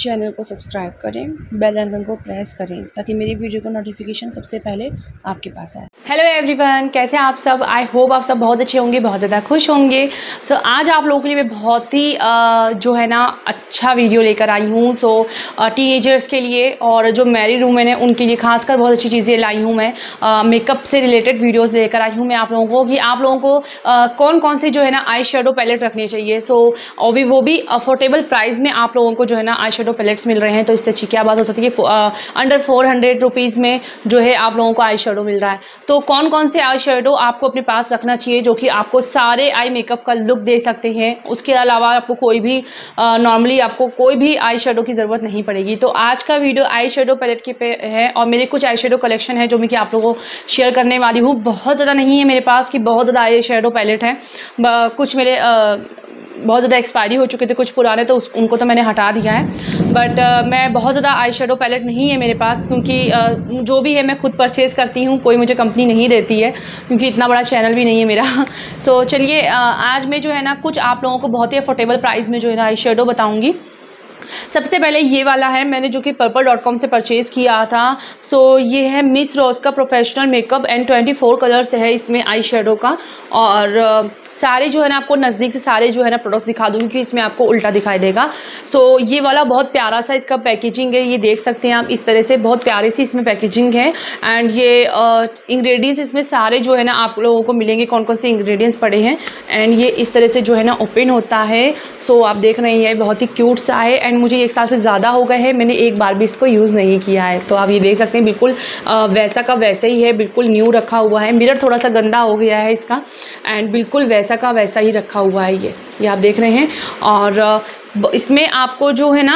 Channel को subscribe करें, bell icon को प्रेस करें ताकि मेरी वीडियो का नोटिफिकेशन सबसे पहले आपके पास आए। हेलो एवरीवन, कैसे हैं आप सब। आई होप आप सब बहुत अच्छे होंगे, बहुत ज़्यादा खुश होंगे। सो आज आप लोगों के लिए मैं बहुत ही जो है ना अच्छा वीडियो लेकर आई हूँ। सो टीनेजर्स के लिए और जो मैरिड वुमेन है उनके लिए खासकर बहुत अच्छी चीज़ें लाई हूँ मैं। मेकअप से रिलेटेड वीडियोज़ लेकर आई हूँ मैं आप लोगों को कि आप लोगों को कौन कौन से जो है ना आई शेडो पैलेट रखने चाहिए। सो और वो भी अफोर्डेबल प्राइस में आप लोगों को जो है ना आई शेडो पैलेट्स मिल रहे हैं। तो इससे अच्छी क्या बात हो सकती है कि अंडर 400 रुपीज़ में जो है आप लोगों को आई शेडो मिल रहा है। तो कौन कौन से आई शेडो आपको अपने पास रखना चाहिए जो कि आपको सारे आई मेकअप का लुक दे सकते हैं। उसके अलावा आपको कोई भी नॉर्मली आपको कोई भी आई शेडो की ज़रूरत नहीं पड़ेगी। तो आज का वीडियो आई शेडो पैलेट के पे है और मेरे कुछ आई शेडो कलेक्शन है जो मैं कि आप लोगों को शेयर करने वाली हूँ। बहुत ज़्यादा नहीं है मेरे पास कि बहुत ज़्यादा आई शेडो पैलेट हैं। कुछ मेरे बहुत ज़्यादा एक्सपायरी हो चुके थे, कुछ पुराने, तो उनको तो मैंने हटा दिया है। बट मैं बहुत ज़्यादा आई शेडो पैलेट नहीं है मेरे पास क्योंकि जो भी है मैं खुद परचेज़ करती हूँ, कोई मुझे कंपनी नहीं देती है क्योंकि इतना बड़ा चैनल भी नहीं है मेरा। सो चलिए आज मैं जो है ना कुछ आप लोगों को बहुत ही अफोर्डेबल प्राइस में जो है ना आई शेडो बताऊँगी। सबसे पहले ये वाला है मैंने जो कि purple.com से परचेज़ किया था। सो ये है मिस रोज़ का प्रोफेशनल मेकअप एंड 24 कलर्स है इसमें आई शेडो का। और सारे जो है ना आपको नज़दीक से सारे जो है ना प्रोडक्ट्स दिखा दूँगी कि इसमें आपको उल्टा दिखाई देगा। सो ये वाला बहुत प्यारा सा इसका पैकेजिंग है, ये देख सकते हैं आप इस तरह से बहुत प्यारी सी इसमें पैकेजिंग है। एंड ये इंग्रेडिएंट्स इसमें सारे जो है ना आप लोगों को मिलेंगे कौन कौन से इंग्रेडिएंट्स पड़े हैं। एंड ये इस तरह से जो है ना ओपन होता है। सो आप देख रहे हैं बहुत ही क्यूट सा है एंड मुझे 1 साल से ज़्यादा हो गए हैं, मैंने एक बार भी इसको यूज़ नहीं किया है। तो आप ये देख सकते हैं बिल्कुल वैसा का वैसा ही है, बिल्कुल न्यू रखा हुआ है। मिरर थोड़ा सा गंदा हो गया है इसका एंड बिल्कुल वैसा का वैसा ही रखा हुआ है ये आप देख रहे हैं। और इसमें आपको जो है ना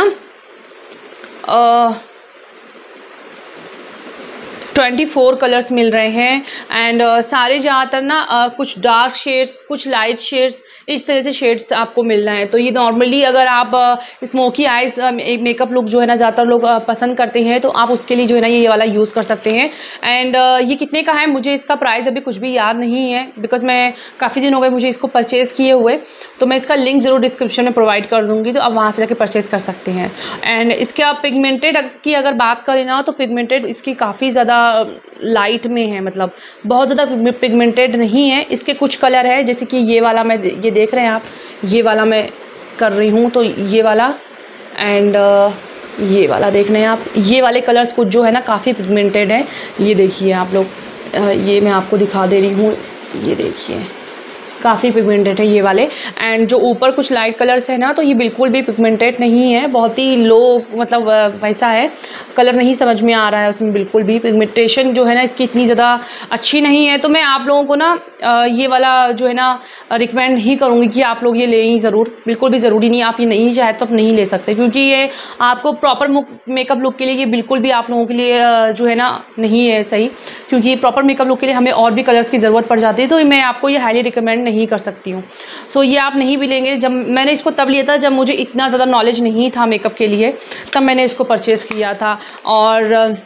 24 कलर्स मिल रहे हैं। एंड सारे ज़्यादातर ना कुछ डार्क शेड्स, कुछ लाइट शेड्स, इस तरह से शेड्स आपको मिल रहे हैं। तो ये नॉर्मली अगर आप स्मोकी आइज मेकअप लुक जो है ना ज़्यादातर लोग पसंद करते हैं तो आप उसके लिए जो है ना ये वाला यूज़ कर सकते हैं। एंड ये कितने का है मुझे इसका प्राइस अभी कुछ भी याद नहीं है बिकॉज मैं काफ़ी दिन हो गए मुझे इसको परचेज़ किए हुए। तो मैं इसका लिंक ज़रूर डिस्क्रिप्शन में प्रोवाइड कर दूँगी, तो आप वहाँ से जाके परचेज़ कर सकते हैं। एंड इसका पिगमेंटेड की अगर बात करें ना तो पिगमेंटेड इसकी काफ़ी ज़्यादा लाइट में है, मतलब बहुत ज़्यादा पिगमेंटेड नहीं है। इसके कुछ कलर है जैसे कि ये वाला मैं ये देख रहे हैं आप, ये वाला मैं कर रही हूँ तो ये वाला एंड ये वाला देख रहे हैं आप। ये वाले कलर्स कुछ जो है ना काफ़ी पिगमेंटेड है। ये देखिए आप लोग, ये मैं आपको दिखा दे रही हूँ, ये देखिए काफ़ी पिगमेंटेड है ये वाले। एंड जो ऊपर कुछ लाइट कलर्स है ना तो ये बिल्कुल भी पिगमेंटेड नहीं है, बहुत ही लो मतलब वैसा है, कलर नहीं समझ में आ रहा है उसमें बिल्कुल भी। पिगमेंटेशन जो है ना इसकी इतनी ज़्यादा अच्छी नहीं है। तो मैं आप लोगों को ना ये वाला जो है ना रिकमेंड नहीं करूँगी कि आप लोग ये लें ही ज़रूर, बिल्कुल भी ज़रूरी नहीं। आप ये नहीं चाहे तो आप नहीं ले सकते क्योंकि ये आपको प्रॉपर मेकअप लुक के लिए ये बिल्कुल भी आप लोगों के लिए जो है ना नहीं है सही, क्योंकि प्रॉपर मेकअप लुक के लिए हमें और भी कलर्स की ज़रूरत पड़ जाती है। तो मैं आपको ये हाईली रिकमेंड नहीं कर सकती हूँ। सो ये आप नहीं भी लेंगे। जब मैंने इसको तब लिया था जब मुझे इतना ज़्यादा नॉलेज नहीं था मेकअप के लिए, तब मैंने इसको परचेज़ किया था। और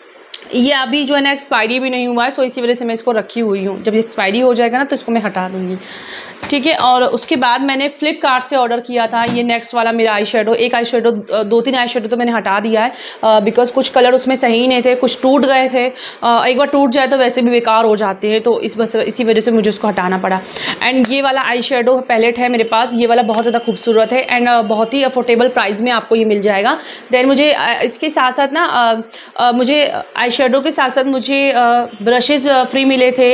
ये अभी जो है ना एक्सपायरी भी नहीं हुआ है, सो इसी वजह से मैं इसको रखी हुई हूँ। जब एक्सपायरी हो जाएगा ना तो इसको मैं हटा दूँगी, ठीक है। और उसके बाद मैंने फ्लिपकार्ट से ऑर्डर किया था ये नेक्स्ट वाला मेरा आई शेडो। एक आई शेडो 2-3 आई शेडो तो मैंने हटा दिया है बिकॉज कुछ कलर उसमें सही नहीं थे, कुछ टूट गए थे। एक बार टूट जाए तो वैसे भी बेकार हो जाते हैं, तो इसी वजह से मुझे उसको हटाना पड़ा। एंड ये वाला आई शेडो पैलेट है मेरे पास, ये वाला बहुत ज़्यादा खूबसूरत है एंड बहुत ही अफोर्डेबल प्राइस में आपको ये मिल जाएगा। देन मुझे इसके साथ साथ ना मुझे आई शेडो के साथ साथ मुझे ब्रशेज़ फ्री मिले थे,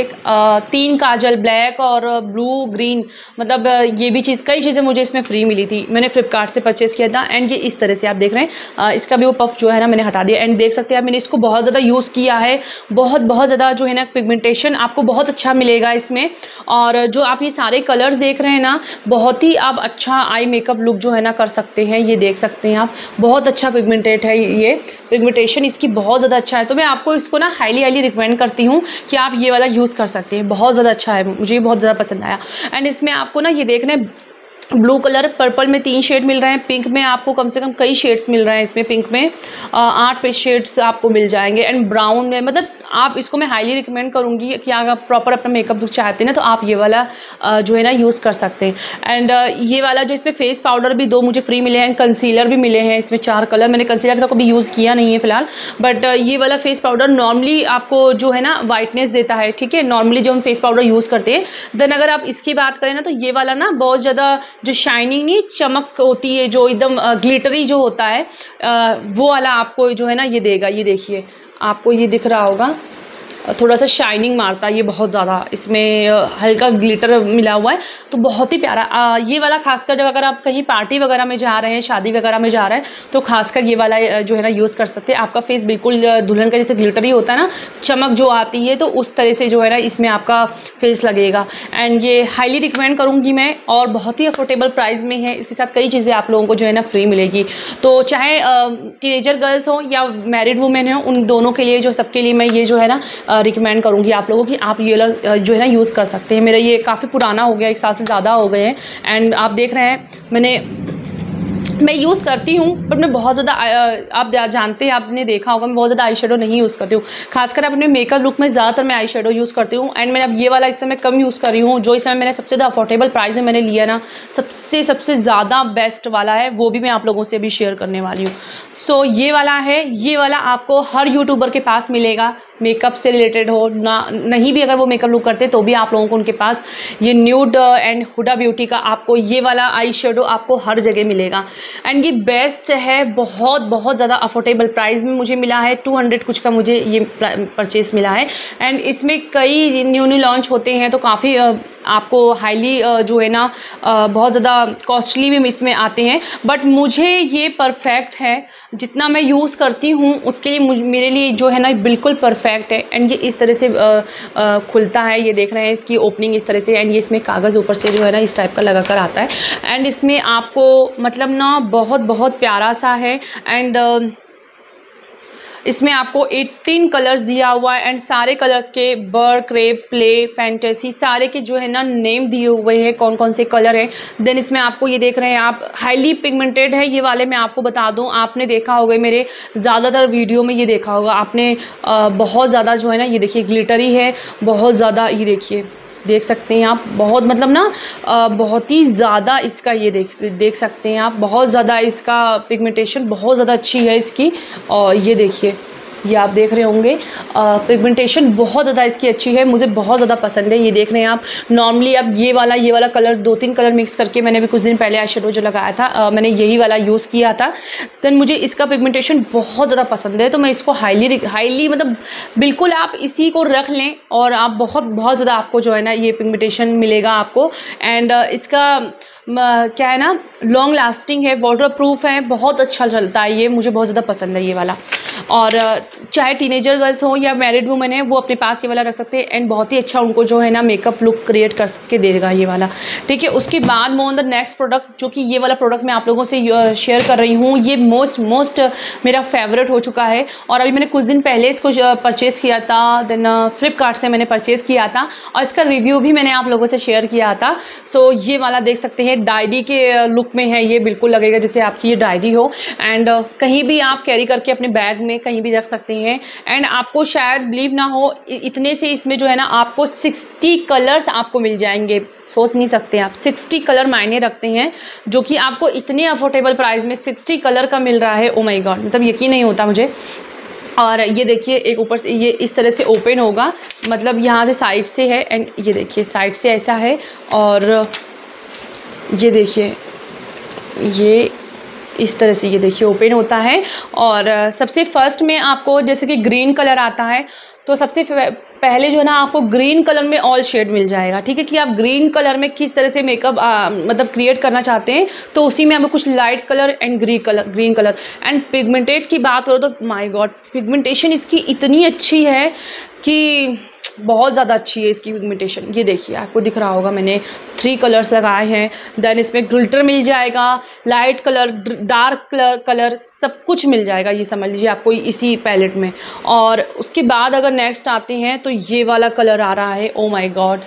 3 काजल, ब्लैक और ब्लू ग्रीन, मतलब ये भी चीज़, कई चीज़ें मुझे इसमें फ्री मिली थी। मैंने फ्लिपकार्ट से परचेज़ किया था। एंड ये इस तरह से आप देख रहे हैं इसका भी वो पफ जो है ना मैंने हटा दिया। एंड देख सकते हैं मैंने इसको बहुत ज़्यादा यूज़ किया है, बहुत ज़्यादा जो है ना पिगमेंटेशन आपको बहुत अच्छा मिलेगा इसमें। और जो आप ये सारे कलर्स देख रहे हैं ना बहुत ही आप अच्छा आई मेकअप लुक जो है ना कर सकते हैं। ये देख सकते हैं आप, बहुत अच्छा पिगमेंटेड है, ये पिगमेंटेशन इसकी बहुत ज़्यादा अच्छा है। तो मैं आपको इसको ना हाईली रिकमेंड करती हूँ कि आप ये वाला यूज़ कर सकते हैं, बहुत ज़्यादा अच्छा है, मुझे बहुत ज़्यादा पसंद आया। एंड इसमें आपको ना ये देखना है ब्लू कलर, पर्पल में 3 शेड मिल रहे हैं, पिंक में आपको कम से कम कई शेड्स मिल रहे हैं। इसमें पिंक में 8 पे शेड्स आपको मिल जाएंगे, एंड ब्राउन में, मतलब आप इसको मैं हाईली रिकमेंड करूँगी कि अगर आप प्रॉपर अपना मेकअप लुक चाहते हैं ना, तो आप ये वाला जो है ना यूज़ कर सकते हैं। एंड ये वाला जो इसमें फेस पाउडर भी 2 मुझे फ्री मिले हैं, कंसीलर भी मिले हैं इसमें 4 कलर। मैंने कंसीलर का कभी यूज़ किया नहीं है फिलहाल, बट ये वाला फेस पाउडर नॉर्मली आपको जो है ना वाइटनेस देता है, ठीक है, नॉर्मली जो हम फेस पाउडर यूज़ करते हैं। देन अगर आप इसकी बात करें ना, तो ये वाला ना बहुत ज़्यादा जो शाइनिंग नहीं, चमक होती है, जो एकदम ग्लिटरी जो होता है, वो वाला आपको जो है ना ये देगा। ये देखिए, आपको ये दिख रहा होगा, थोड़ा सा शाइनिंग मारता है ये बहुत ज़्यादा, इसमें हल्का ग्लिटर मिला हुआ है, तो बहुत ही प्यारा। ये वाला खासकर जब अगर आप कहीं पार्टी वगैरह में जा रहे हैं, शादी वगैरह में जा रहे हैं, तो खासकर ये वाला जो है ना यूज़ कर सकते हैं। आपका फेस बिल्कुल दुल्हन का जैसे ग्लिटरी होता है ना, चमक जो आती है, तो उस तरह से जो है ना इसमें आपका फेस लगेगा। एंड ये हाईली रिकमेंड करूँगी मैं, और बहुत ही अफोर्डेबल प्राइस में है। इसके साथ कई चीज़ें आप लोगों को जो है ना फ्री मिलेगी। तो चाहे टीनेजर गर्ल्स हो या मैरिड वुमेन हो, उन दोनों के लिए जो, सबके लिए मैं ये जो है ना रिकमेंड करूँगी आप लोगों की, आप ये जो है ना यूज़ कर सकते हैं। मेरा ये काफ़ी पुराना हो गया, 1 साल से ज़्यादा हो गए हैं, एंड आप देख रहे हैं मैं यूज़ करती हूँ, बट मैं बहुत ज़्यादा आप जानते हैं, आपने देखा होगा, मैं बहुत ज़्यादा आई शेडो नहीं यूज़ करती हूँ। खासकर अपने मेकअप लुक में ज़्यादातर मैं आई शेडो यूज़ करती हूँ। एंड मैंने अब ये वाला इस समय कम यूज़ कर रही हूँ, जो इस समय मैंने सबसे ज़्यादा अफोर्डेबल प्राइस में मैंने लिया ना, सबसे ज़्यादा बेस्ट वाला है, वो भी मैं आप लोगों से अभी शेयर करने वाली हूँ। सो ये वाला है, ये वाला आपको हर यूट्यूबर के पास मिलेगा, मेकअप से रिलेटेड हो ना, नहीं भी अगर वो मेकअप लुक करते तो भी आप लोगों को उनके पास ये न्यूड एंड हुडा ब्यूटी का आपको ये वाला आई शेडो आपको हर जगह मिलेगा। एंड ये बेस्ट है, बहुत ज़्यादा अफोर्डेबल प्राइस में मुझे मिला है। 200 कुछ का मुझे ये परचेस मिला है। एंड इसमें कई न्यू लॉन्च होते हैं, तो काफ़ी आपको हाईली जो है ना बहुत ज़्यादा कॉस्टली भी इसमें आते हैं, बट मुझे ये परफेक्ट है। जितना मैं यूज़ करती हूँ उसके लिए मेरे लिए जो है ना बिल्कुल परफेक्ट है। एंड ये इस तरह से खुलता है, ये देख रहे हैं इसकी ओपनिंग इस तरह से। एंड ये इसमें कागज़ ऊपर से जो है ना इस टाइप का लगा कर आता है। एंड इसमें आपको मतलब ना बहुत प्यारा सा है। एंड इसमें आपको 18 कलर्स दिया हुआ है, एंड सारे कलर्स के बर्ड, क्रेप, प्ले, फैंटेसी सारे के जो है ना नेम दिए हुए हैं, कौन कौन से कलर हैं। देन इसमें आपको ये देख रहे हैं आप, हाईली पिगमेंटेड है ये वाले। मैं आपको बता दूं, आपने देखा होगा मेरे ज़्यादातर वीडियो में, ये देखा होगा आपने बहुत ज़्यादा जो है ना, ये देखिए ग्लिटरी है बहुत ज़्यादा, ये देखिए देख सकते हैं आप, बहुत मतलब ना बहुत ही ज़्यादा इसका ये देख सकते हैं आप, बहुत ज़्यादा इसका पिगमेंटेशन बहुत ज़्यादा अच्छी है इसकी। और ये देखिए, ये आप देख रहे होंगे पिगमेंटेशन बहुत ज़्यादा इसकी अच्छी है, मुझे बहुत ज़्यादा पसंद है। ये देख रहे हैं आप, नॉर्मली अब ये वाला कलर 2-3 कलर मिक्स करके मैंने भी कुछ दिन पहले आई शेडो जो लगाया था, मैंने यही वाला यूज़ किया था। देन मुझे इसका पिगमेंटेशन बहुत ज़्यादा पसंद है, तो मैं इसको हाईली मतलब बिल्कुल आप इसी को रख लें, और आप बहुत ज़्यादा आपको जो है ना ये पिगमेंटेशन मिलेगा आपको। एंड इसका क्या है ना, लॉन्ग लास्टिंग है, वाटर प्रूफ है, बहुत अच्छा चलता है ये, मुझे बहुत ज़्यादा पसंद है ये वाला। और चाहे टीनेजर गर्ल्स हो या मैरिड वुमेन है, वो अपने पास ये वाला रख सकते हैं। एंड बहुत ही अच्छा उनको जो है ना मेकअप लुक क्रिएट करके देगा ये वाला, ठीक है। उसके बाद move on the next product, जो कि ये वाला प्रोडक्ट मैं आप लोगों से शेयर कर रही हूँ। ये मोस्ट मेरा फेवरेट हो चुका है, और अभी मैंने कुछ दिन पहले इसको परचेज़ किया था। देन फ्लिपकार्ट से मैंने परचेज़ किया था, और इसका रिव्यू भी मैंने आप लोगों से शेयर किया था। सो ये वाला देख सकते हैं, डायरी के लुक में है, ये बिल्कुल लगेगा जैसे आपकी ये डायरी हो। एंड कहीं भी आप कैरी करके अपने बैग में कहीं भी रख सकते हैं। एंड आपको शायद बिलीव ना हो, इतने से इसमें जो है ना आपको 60 कलर्स आपको मिल जाएंगे। सोच नहीं सकते आप, 60 कलर मायने रखते हैं, जो कि आपको इतने अफोर्डेबल प्राइस में 60 कलर का मिल रहा है। ओ माय गॉड, मतलब यकीन नहीं होता मुझे। और ये देखिए, एक ऊपर से ये इस तरह से ओपन होगा, मतलब यहाँ से साइड से है, एंड ये देखिए साइड से ऐसा है। और ये देखिए, ये इस तरह से ये देखिए ओपन होता है। और सबसे फर्स्ट में आपको जैसे कि ग्रीन कलर आता है, तो सबसे पहले जो है ना आपको ग्रीन कलर में ऑल शेड मिल जाएगा, ठीक है, कि आप ग्रीन कलर में किस तरह से मेकअप मतलब क्रिएट करना चाहते हैं, तो उसी में आपको कुछ light colour and green colour. And pigmented की बात करो तो माय गॉड, पिगमेंटेशन इसकी इतनी अच्छी है कि बहुत ज़्यादा अच्छी है इसकी पिगमेंटेशन। ये देखिए, आपको दिख रहा होगा, मैंने 3 कलर्स लगाए हैं। देन इसमें ग्लिटर मिल जाएगा, लाइट कलर, डार्क कलर सब कुछ मिल जाएगा, ये समझ लीजिए आपको इसी पैलेट में। और उसके बाद अगर नेक्स्ट आते हैं तो ये वाला कलर आ रहा है। Oh my god,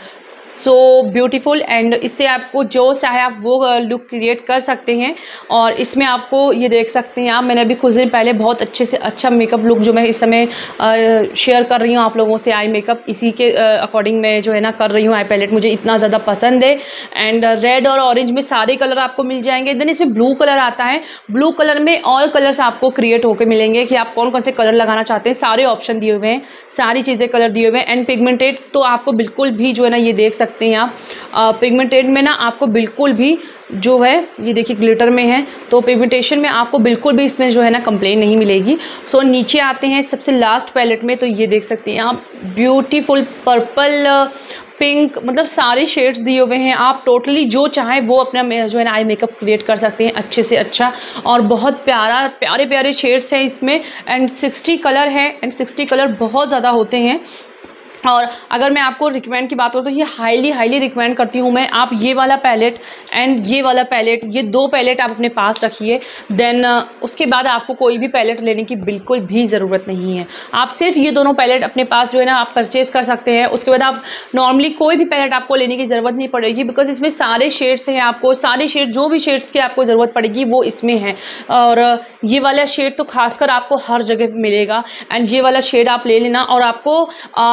so beautiful and इससे आपको जो चाहे आप वो लुक क्रिएट कर सकते हैं। और इसमें आपको ये देख सकते हैं आप, मैंने अभी कुछ दिन पहले बहुत अच्छे से अच्छा मेकअप लुक जो मैं इस समय शेयर कर रही हूँ आप लोगों से, आई मेकअप इसी के अकॉर्डिंग मैं जो है ना कर रही हूँ। आई पैलेट मुझे इतना ज़्यादा पसंद है एंड रेड और ऑरेंज में सारे कलर आपको मिल जाएंगे। देन इसमें ब्लू कलर आता है, ब्लू कलर में ऑल कलर्स आपको क्रिएट होकर मिलेंगे कि आप कौन कौन से कलर लगाना चाहते हैं। सारे ऑप्शन दिए हुए हैं, सारी चीज़ें कलर दिए हुए हैं। एंड पिगमेंटेड तो आपको बिल्कुल भी जो है ना, ये देख सकते हैं आप, पिगमेंटेड में ना आपको बिल्कुल भी जो है, ये देखिए ग्लिटर में है, तो पिगमेंटेशन में आपको बिल्कुल भी इसमें जो है ना कंप्लेन नहीं मिलेगी। सो नीचे आते हैं सबसे लास्ट पैलेट में, तो ये देख सकते हैं आप, ब्यूटीफुल पर्पल, पिंक, मतलब सारे शेड्स दिए हुए हैं। आप टोटली जो चाहें वो अपना जो है ना आई मेकअप क्रिएट कर सकते हैं अच्छे से अच्छा। और बहुत प्यारे प्यारे शेड्स हैं इसमें एंड 60 कलर है एंड 60 कलर बहुत ज़्यादा होते हैं। और अगर मैं आपको रिकमेंड की बात करूँ तो ये हाईली रिकमेंड करती हूँ मैं। आप ये वाला पैलेट एंड ये वाला पैलेट, ये दो पैलेट आप अपने पास रखिए। देन उसके बाद आपको कोई भी पैलेट लेने की बिल्कुल भी ज़रूरत नहीं है। आप सिर्फ ये दोनों पैलेट अपने पास जो है ना आप परचेज़ कर सकते हैं। उसके बाद आप नॉर्मली कोई भी पैलेट आपको लेने की ज़रूरत नहीं पड़ेगी, बिकॉज इसमें सारे शेड्स हैं। आपको सारे शेड, जो भी शेड्स की आपको ज़रूरत पड़ेगी वो इसमें है। और ये वाला शेड तो खासकर आपको हर जगह मिलेगा एंड ये वाला शेड आप ले लेना। और आपको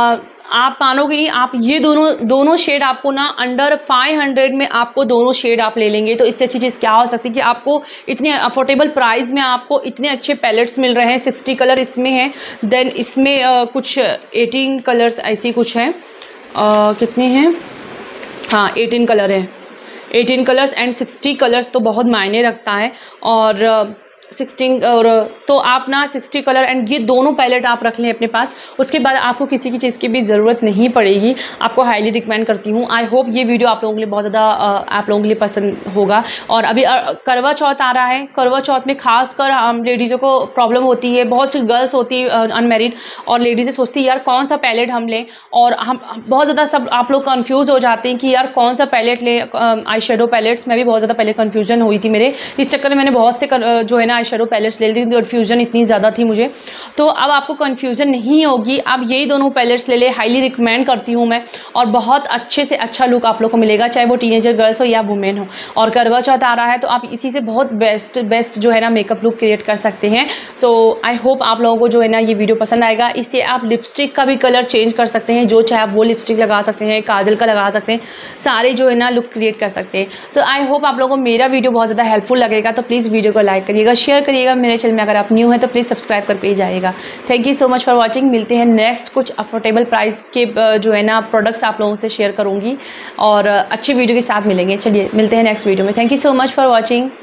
आप मानोगे नहीं, आप ये दोनों शेड आपको ना अंडर 500 में आपको दोनों शेड आप ले लेंगे। तो इससे अच्छी चीज़ क्या हो सकती है कि आपको इतने अफोर्डेबल प्राइस में आपको इतने अच्छे पैलेट्स मिल रहे हैं। 60 कलर इसमें हैं। देन इसमें कुछ 18 कलर्स ऐसी कुछ हैं, कितने हैं, हाँ 18 कलर हैं, 18 कलर्स एंड 60 कलर्स तो बहुत मायने रखता है। और 16 और तो आप ना 60 कलर एंड ये दोनों पैलेट आप रख लें अपने पास। उसके बाद आपको किसी की चीज़ की भी ज़रूरत नहीं पड़ेगी। आपको हाईली रिकमेंड करती हूँ। आई होप ये वीडियो आप लोगों के लिए बहुत ज़्यादा आप लोगों के लिए पसंद होगा। और अभी करवा चौथ आ रहा है। करवा चौथ में खासकर हम लेडीज़ों को प्रॉब्लम होती है, बहुत सी गर्ल्स होती है अनमेरिड और लेडीज़ें सोचती है यार कौन सा पैलेट हम लें। और हम बहुत ज़्यादा सब आप लोग कन्फ्यूज़ हो जाते हैं कि यार कौन सा पैलेट लें, आई शेडो पैलेट्स में भी बहुत ज़्यादा पहले कन्फ्यूजन हुई थी मेरे। इस चक्कर में मैंने बहुत से जो है ना आई शेडो पैलेट्स ले ली थी, कन्फ्यूजन इतनी ज़्यादा थी मुझे। तो अब आपको कन्फ्यूजन नहीं होगी, आप यही दोनों पैलेट्स ले ले। हाईली रिकमेंड करती हूँ मैं। और बहुत अच्छे से अच्छा लुक आप लोग को मिलेगा, चाहे वो टीनेजर गर्ल्स हो या वुमेन हो। और करवा चौथ आ रहा है तो आप इसी से बहुत बेस्ट जो है ना मेकअप लुक क्रिएट कर सकते हैं। सो आई होप आप लोगों को जो है ना ये वीडियो पसंद आएगा। इससे आप लिपस्टिक का भी कलर चेंज कर सकते हैं, जो चाहे आप वो लिपस्टिक लगा सकते हैं, काजल का लगा सकते हैं, सारे जो है ना लुक क्रिएट कर सकते हैं। सो आई होप आप लोगों को मेरा वीडियो बहुत ज़्यादा हेल्पफुल लगेगा। तो प्लीज़ वीडियो को लाइक करिएगा, शेयर करिएगा। मेरे चैनल में अगर आप न्यू हैं तो प्लीज़ सब्सक्राइब करके जाइएगा। Thank you so much for watching. मिलते हैं नेक्स्ट कुछ अफोर्डेबल प्राइस के जो है ना प्रोडक्ट्स आप लोगों से शेयर करूँगी और अच्छी वीडियो के साथ मिलेंगे। चलिए मिलते हैं नेक्स्ट वीडियो में। Thank you so much for watching.